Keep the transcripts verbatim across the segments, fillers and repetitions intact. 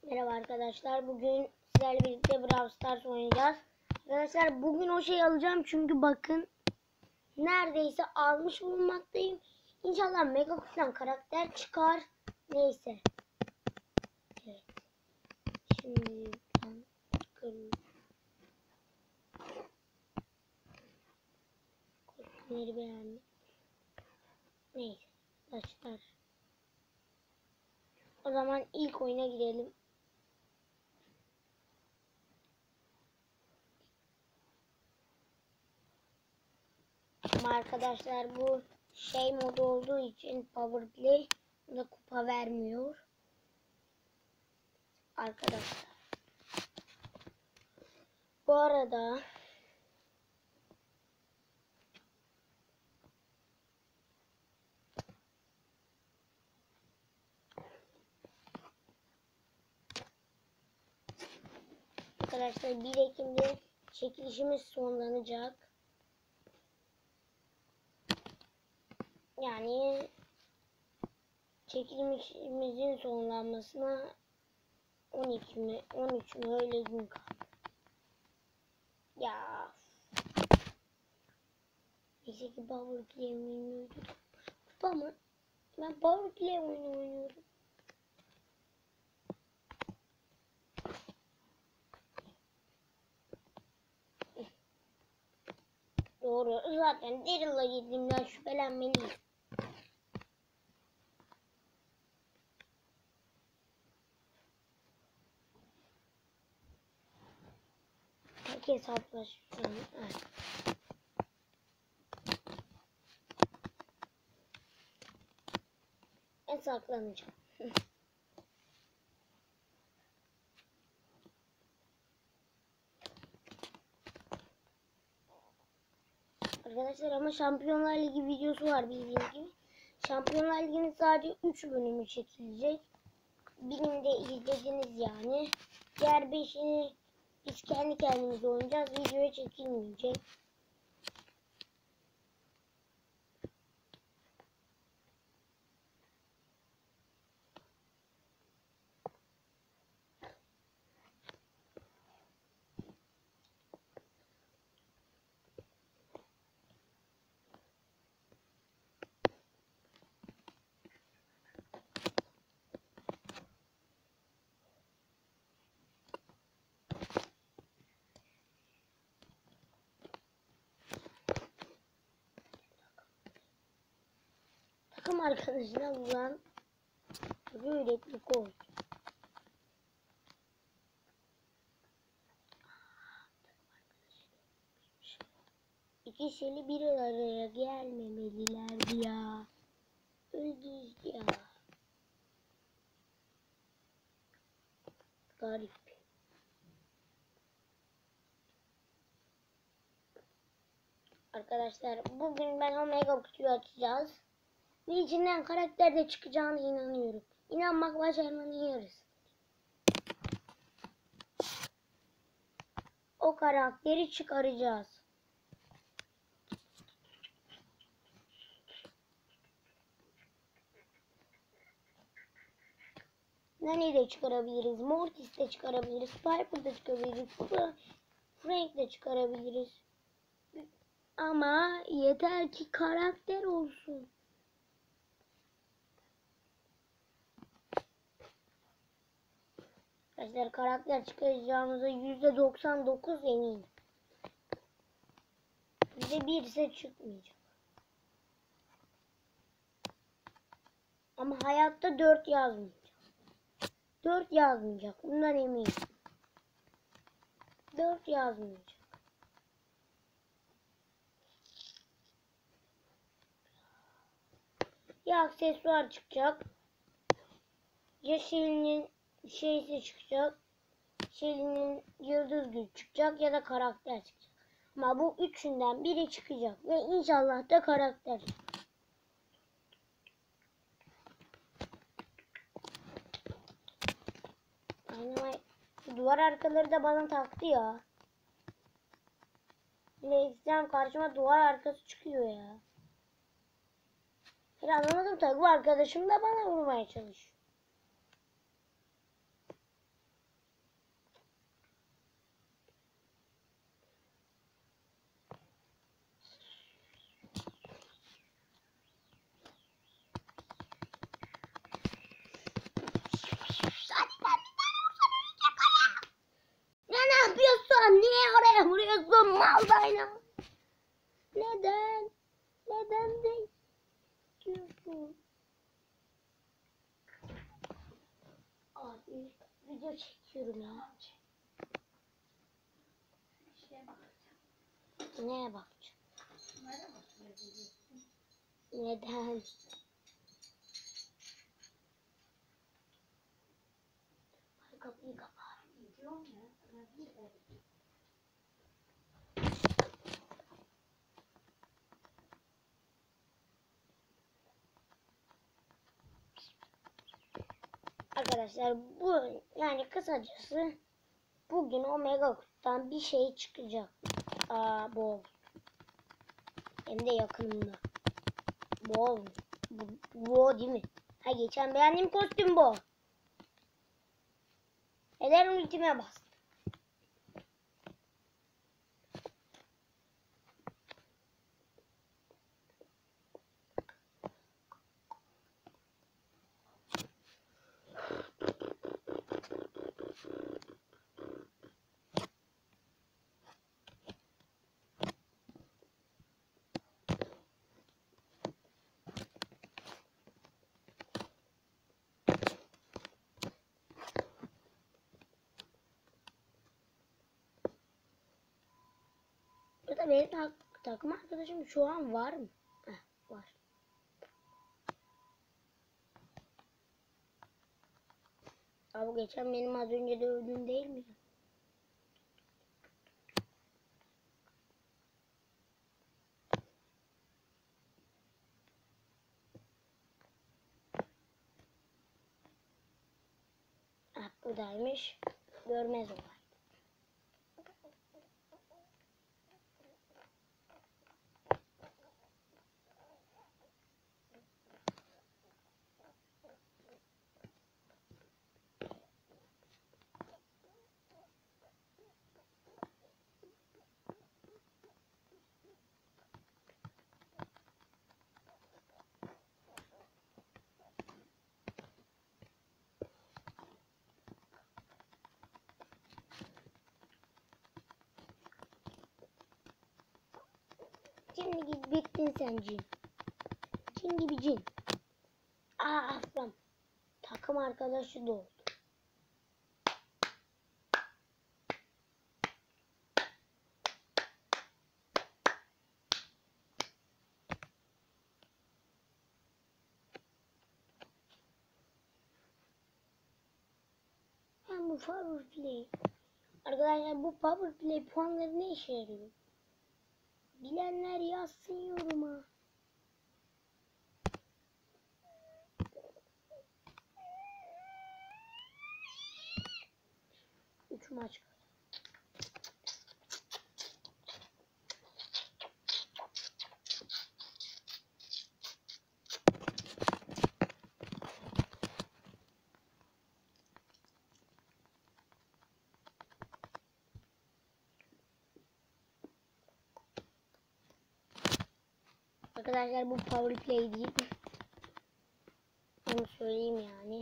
Merhaba arkadaşlar. Bugün sizlerle birlikte Brawl Stars oynayacağız. Arkadaşlar bugün o şeyi alacağım çünkü bakın neredeyse almış bulunmaktayım. İnşallah Mega Kutu'dan karakter çıkar. Neyse. Evet. Şimdi ben çıkarım. Kostümleri beğendim. Neyse. Başlar. O zaman ilk oyuna girelim. Ama arkadaşlar bu şey modu olduğu için Power Play da kupa vermiyor. Arkadaşlar. Bu arada Arkadaşlar bir Ekim'de çekilişimiz sonlanacak. Yani çekilişimizin sonlanmasına on iki mi on üç mü öyle gün kaldı. Ya. Neyse ki Power Play oynuyordum. Kupa mı? Ben Power Play oyunu oynuyorum. Doğru. Zaten Daryl'a girdiğimden şüphelenmeliyim. Tek hesaplaşacağım. Evet. Ben saklanacağım. Arkadaşlar ama Şampiyonlar Ligi videosu var bildiğiniz gibi. Şampiyonlar Ligi'nin sadece üç bölümü çekilecek. Birini de izlediniz yani. Diğer beşini biz kendi kendimize oynayacağız. Videoya çekilmeyecek. Takım arkadaşına vuran yürekli gol. İkişili bir araya gelmemelilerdi ya. Öldüz ya. Garip. Arkadaşlar bugün ben Omega kutuyu açacağız. Ve içinden karakter de çıkacağına inanıyorum. İnanmak başarmanın yarısı. O karakteri çıkaracağız. Nani de çıkarabiliriz. Mortis de çıkarabiliriz. Piper de çıkarabiliriz. Frank de çıkarabiliriz. Ama yeter ki karakter olsun. Arkadaşlar karakter çıkaracağımıza yüzde doksan dokuz eminim. yüzde bir ise çıkmayacak. Ama hayatta dört yazmayacak. dört yazmayacak. Bundan eminim. dört yazmayacak. Ya aksesuar çıkacak. Ya Shelly'nin şeysi çıkacak. Shelly'nin yıldız gücü çıkacak ya da karakter çıkacak. Ama bu üçünden biri çıkacak ve inşallah da karakter. Aynen. Duvar arkaları da bana taktı ya. Neyse karşıma duvar arkası çıkıyor ya. Ben anlamadım tabii, bu arkadaşım da bana vurmaya çalışıyor. Video çekiyorum ya. Neye bakacağım? Neden? Hadi kapıyı kapa. Arkadaşlar bu yani kısacası bugün Omega Kutu'dan bir şey çıkacak. Aa bu. Hem de yakınımda. Bu. Bu, bu değil mi? Ha geçen beğendiğim kostüm bu. Neden ultime bastım? Burada benim tak takım arkadaşım şu an var mı? Heh, var. Abi geçen benim az önce de öldüğüm değil mi? Ah buradaymış. Görmez olay. Şimdi git bittin sen cin. Cin gibi cin. Aa aslan. Takım arkadaşı da oldu. Ben bu power play. Arkadaşlar bu power play puanları ne işe yarıyor? Bilenler yazsın yoruma. Üç maç kaldı. Arkadaşlar bu power play değil. Onu söyleyeyim yani.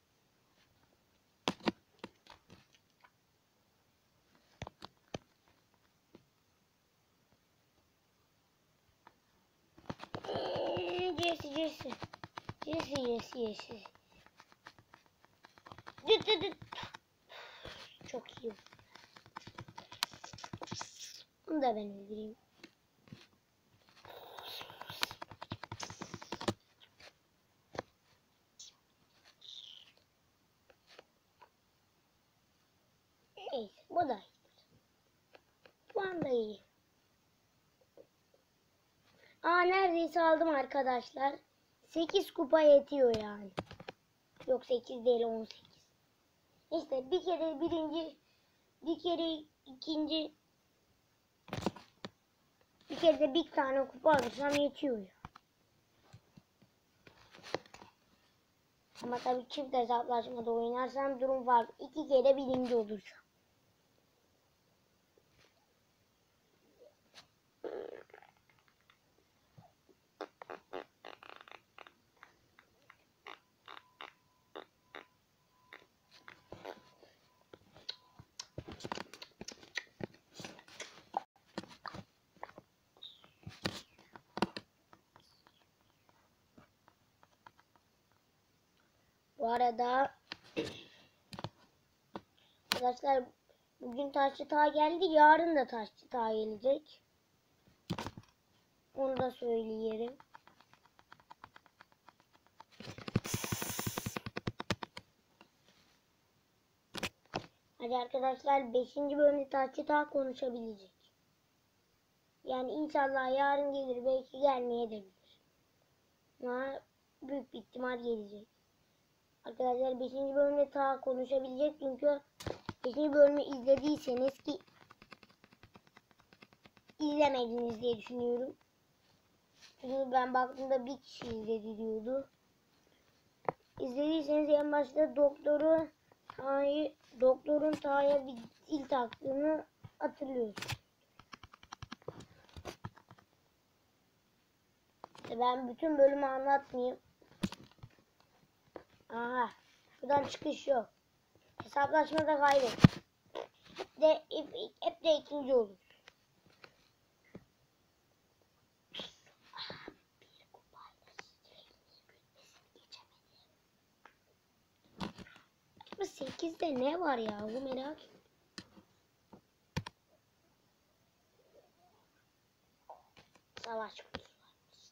Jesse Jesse. Jesse Jesse Jesse. Düt düt düt. Çok iyi. Bunu da ben öldüreyim. Neyse bu da iyi. Bu anda iyi. Aa neredeyse aldım arkadaşlar. sekiz kupa yetiyor yani. Yok sekiz değil on sekiz. İşte bir kere birinci, bir kere ikinci, bir kere de bir tane kupa alırsam yetiyor ya. Ama tabii çift hesaplaşmada oynarsam durum farklı. İki kere birinci olursam. Bu arada Arkadaşlar bugün taşçı tağ geldi. Yarın da taşçı tağ gelecek. Onu da söyleyelim. Hadi arkadaşlar beşinci bölümde taşçı tağ konuşabilecek. Yani inşallah yarın gelir. Belki gelmeyebilir. Ama büyük bir ihtimal gelecek. Arkadaşlar beşinci bölümde ta konuşabilecek çünkü beşinci bölümü izlediyseniz ki izlemediniz diye düşünüyorum. Çünkü ben baktığımda bir kişi izledi diyordu. İzlediyseniz en başta doktoru Ta'yı, doktorun Ta'ya bir dil taktığını hatırlıyorsunuz. Ben bütün bölümü anlatmayayım. Aha, buradan çıkış yok. Hesaplaşmada kaybet. De hep, hep de ikinci olur. sekizde ne var ya? Bu merak ettim. Savaş kutusu var.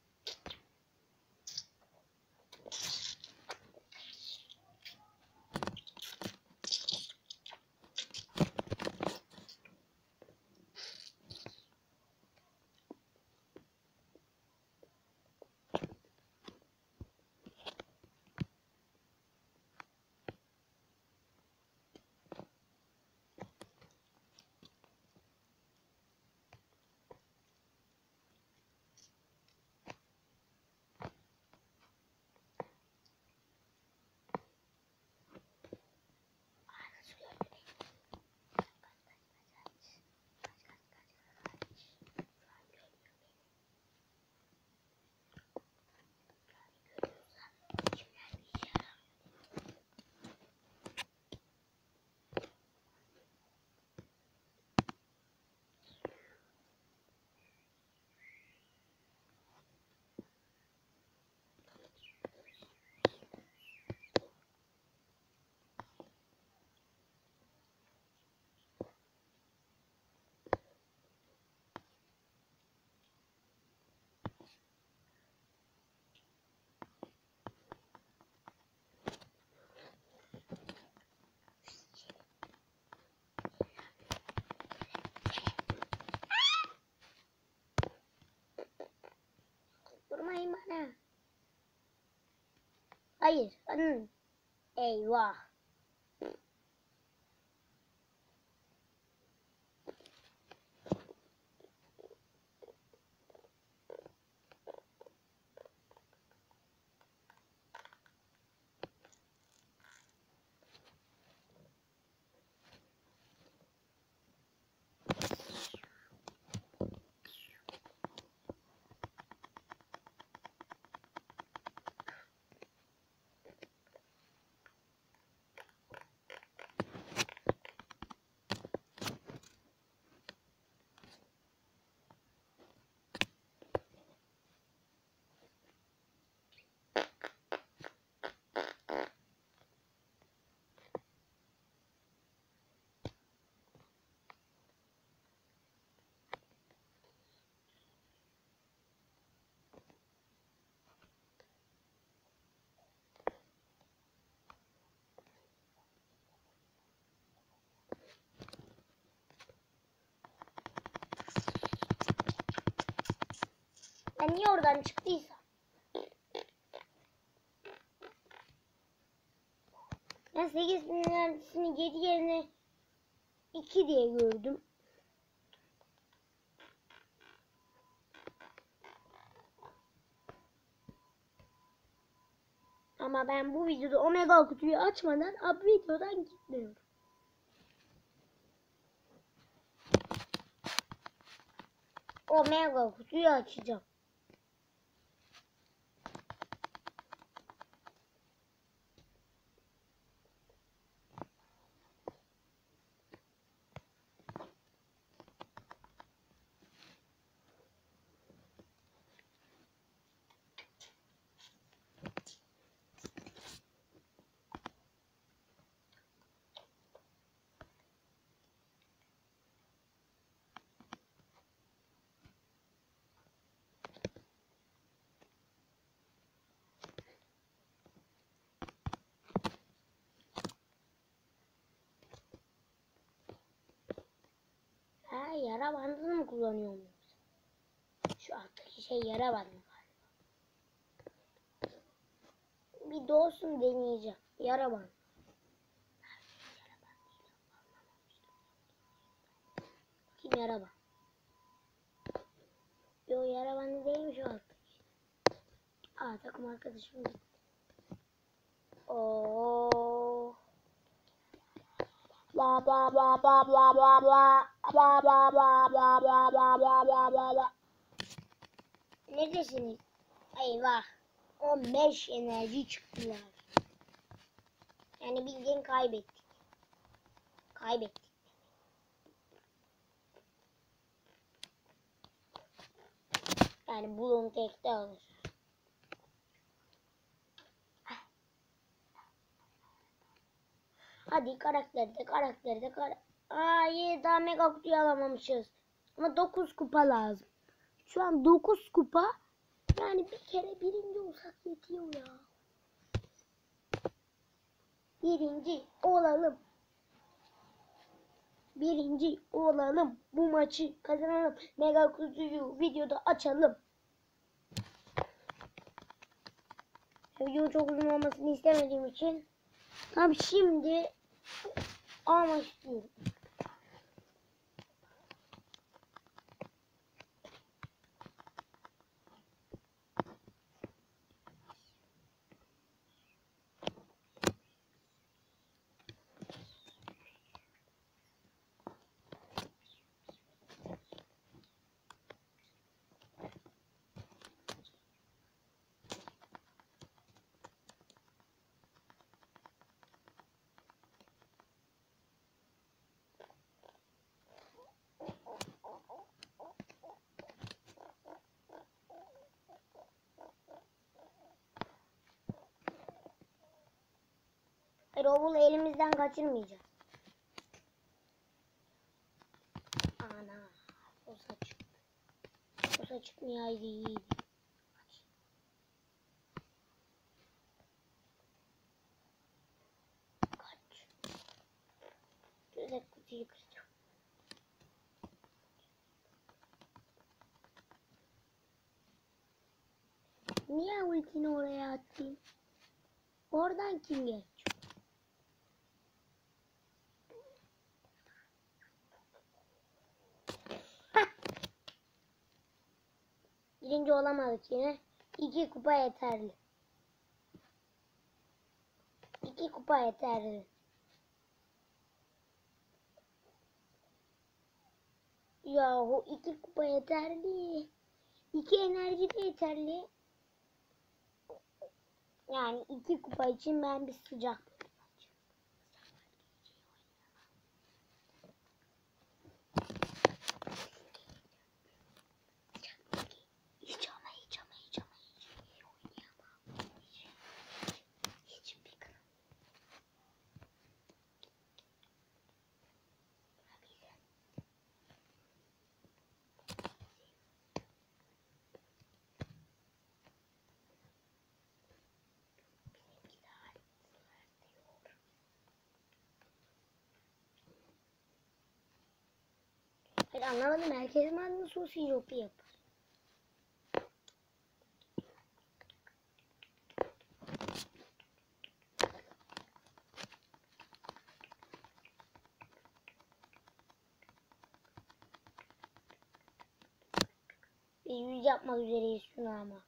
Durmayın bana. Hayır. Hı. Eyvah. Ben niye oradan çıktıysam? Ben sekiz bin enerjisini yedi yerine iki diye gördüm. Ama ben bu videoda Omega kutuyu açmadan ab videodan gitmiyorum. Omega kutuyu açacağım. Yara bandını mı kullanıyorum? Şu alttaki şey yara bandı galiba. Bir doğsun deneyeceğim. Yara bandı. Kim yara bandı? Yo, yara bandı değilmiş o alttaki. Aa, takım arkadaşım gitti. Oo. Bla bla bla bla bla bla bla bla bla bla bla bla bla bla bla bla bla. Neredesiniz? Eyvah. on beş enerji çıktılar. Yani bildiğin kaybettik. Kaybettik. Yani bulun tekte alır. Hadi karakterde karakterde kar. Hayır, daha mega kutuyu alamamışız. Ama dokuz kupa lazım. Şu an dokuz kupa. Yani bir kere birinci olsak yetiyor ya. Birinci olalım. Birinci olalım. Bu maçı kazanalım. Mega kutuyu videoda açalım. Videonun çok uzun olmasını istemediğim için tam şimdi almak istiyorum. Robul elimizden kaçırmayacağız. Ana, o saç. O saç çıkmayaydı iyiydi. Kaç. Şöyle kutuyu kıracağım. Niye ultini oraya attın? Oradan kim geçiyor? Birinci olamadık yine. İki kupa yeterli. İki kupa yeterli. Yahu iki kupa yeterli. İki enerji de yeterli. Yani iki kupa için ben bir sıcak. Hiç ama hiç ama hiç ama hiç iyi oynayamam. Hiç, hiç bir kral. Hayır, anlamadım. Herkesin adını sosyal yok yapar. Biz yüz yapmak üzereyiz şunu ama.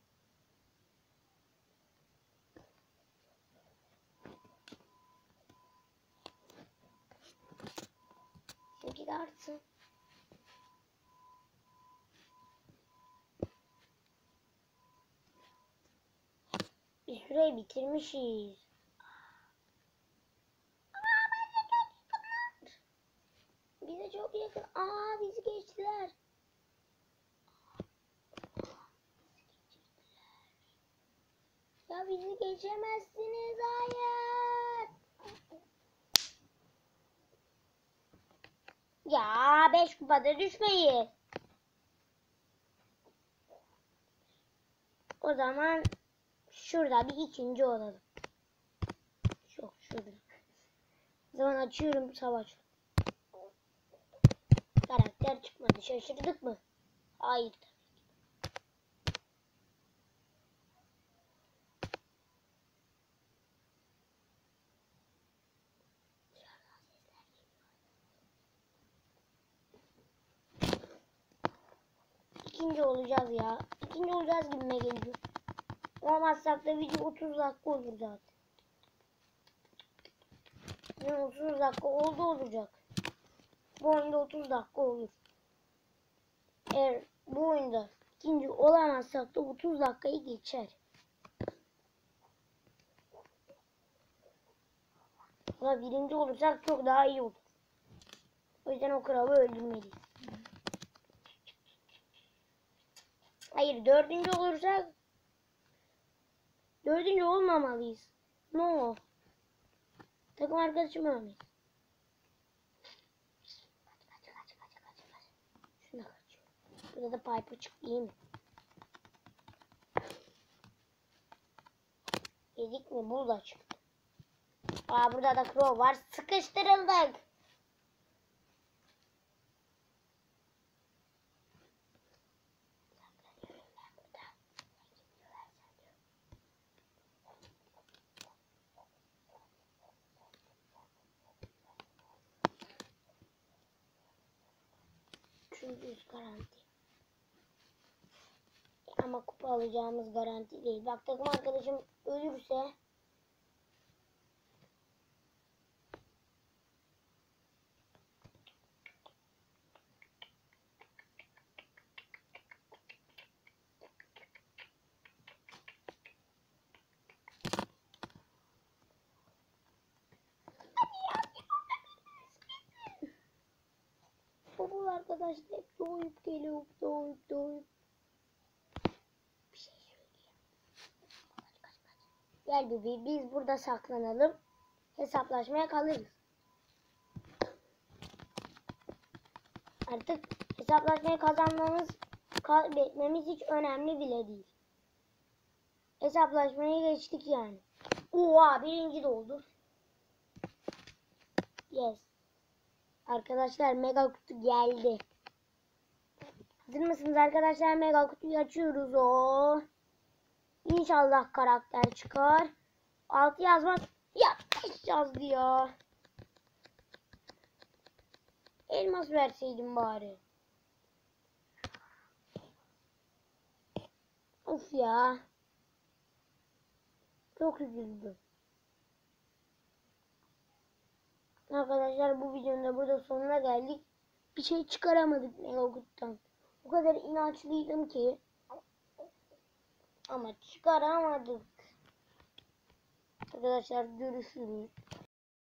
Çünkü de artsın. Bir süreyi bitirmişiz. Bize çok yakın. Aa, bizi geçtiler. Ya bizi geçemezsiniz. Hayır. Ya beş kupada düşmeyin. O zaman şurada bir ikinci olalım. Çok şurada. O zaman açıyorum savaş. Karakter çıkmadı. Şaşırdık mı? Hayır. İkinci olacağız ya. İkinci olacağız gibime geliyor. Olmazsak da video otuz dakika olur zaten. Ne otuz dakika oldu olacak. Bu oyunda otuz dakika olur. Eğer bu oyunda ikinci olamazsak da otuz dakikayı geçer. Ama birinci olursak çok daha iyi olur. O yüzden o kralı öldürmeliyiz. Hayır, dördüncü olursak dördüncü olmamalıyız. No. Takım arkadaşım ölmeyiz. Kaç kaç kaç kaç kaç kaç. Şuna kaçıyor. Burada da Piper çıktı, iyi mi? Yedik mi? Bu da çıktı. Aa, burada da Crow var. Sıkıştırıldık. Çünkü yüz garanti. Ama kupa alacağımız garanti değil. Bak, takım arkadaşım ölürse bu arkadaşlar hep doğup geliyor, doğup doğup. Bir şey söyleyeyim. Kaç kaç kaç. Gel bebeğim, biz burada saklanalım. Hesaplaşmaya kalırız. Artık hesaplaşmaya kazanmamız, kaybetmemiz hiç önemli bile değil. Hesaplaşmaya geçtik yani. Oha, birinci de oldu. Yes. Arkadaşlar, mega kutu geldi. Hazır mısınız arkadaşlar? Mega kutuyu açıyoruz. O. İnşallah karakter çıkar. Altı yazmaz. Ya beş yazdı ya. Elmas verseydim bari. Of ya. Çok üzüldüm. Arkadaşlar, bu videonun da burada sonuna geldik. Bir şey çıkaramadık Mega kutudan. O kadar inançlıydım ki. Ama çıkaramadık. Arkadaşlar, görüşürüz.